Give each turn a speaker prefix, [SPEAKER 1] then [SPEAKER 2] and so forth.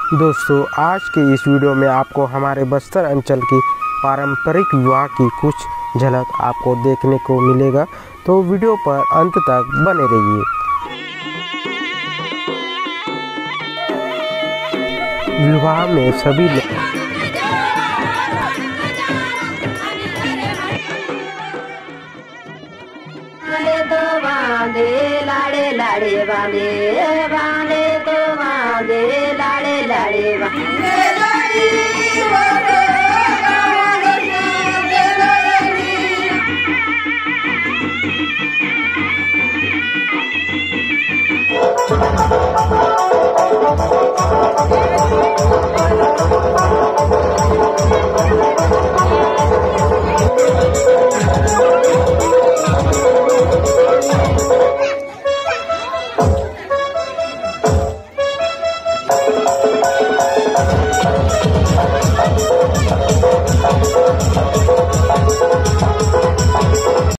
[SPEAKER 1] दोस्तों, आज के इस वीडियो में आपको हमारे बस्तर अंचल की पारंपरिक विवाह की कुछ झलक आपको देखने को मिलेगा, तो वीडियो पर अंत तक बने रहिए। विवाह में सभी
[SPEAKER 2] लाड़े लाड़े बांधे बांधे तो बांधे लाड़े लाड़े बांधे